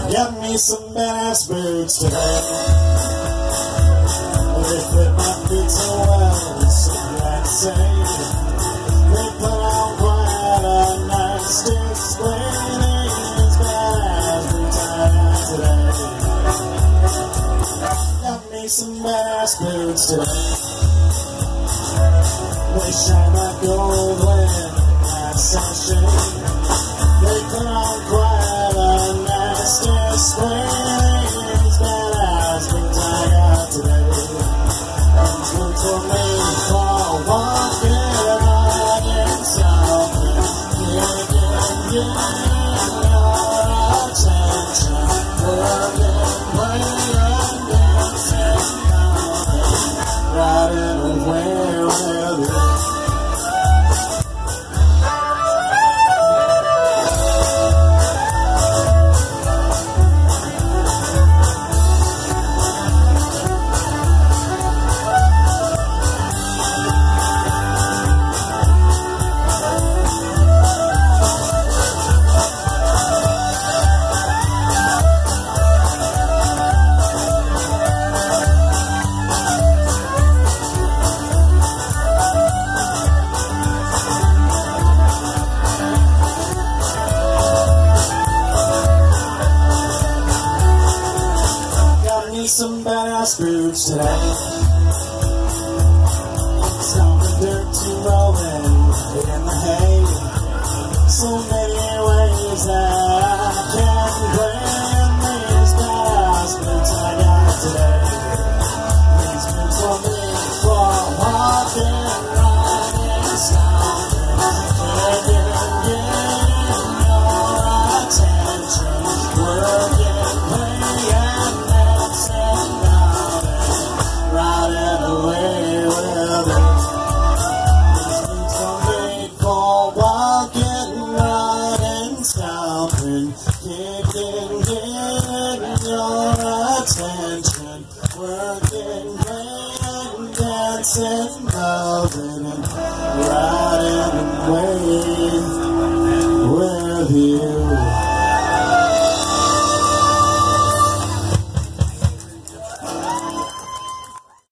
Got me some badass boots today. They fit my feet so well, it's so glad to say. They put on quite a nice display. These badass boots I got today. Got me some badass boots today. They shine like gold when I sunshine. They put on quite a nice display. These badass boots I got today. These boots were made for walking around in something. Getting your attention. Working, playing, dancing, riding away with you. Some badass boots today. Some the dirt to rolling in the hay. So many ways that I can blame these badass boots I got today. These boots were made for walking, riding, stomping, getting your attention, working, playing. Riding away with it. These boots are made for walking, riding, stomping, getting your attention, working, playing, dancing, loving, and riding away with you.